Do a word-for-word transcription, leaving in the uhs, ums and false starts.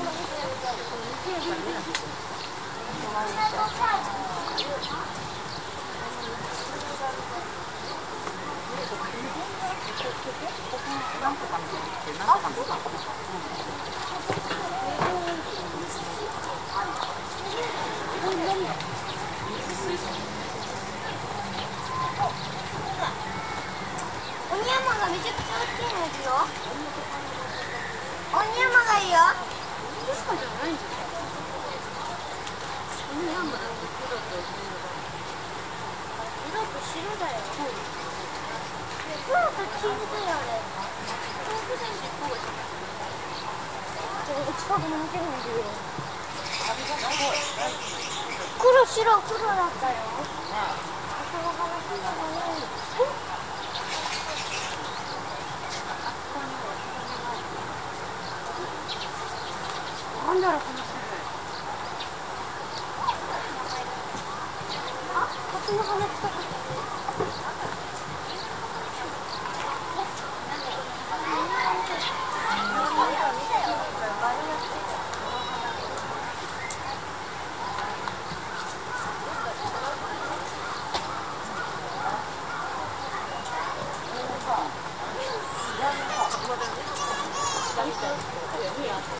鬼山がめちゃくちゃ大きいのいるよ。鬼山がいいよ。 確かじゃないんじゃない？鬼山だって黒と白色と白だよ。黒と黄色だよあれ。近くに見てるんですよ。黒白黒だったよ。なんだろうこの種類。あ、こっちの羽つか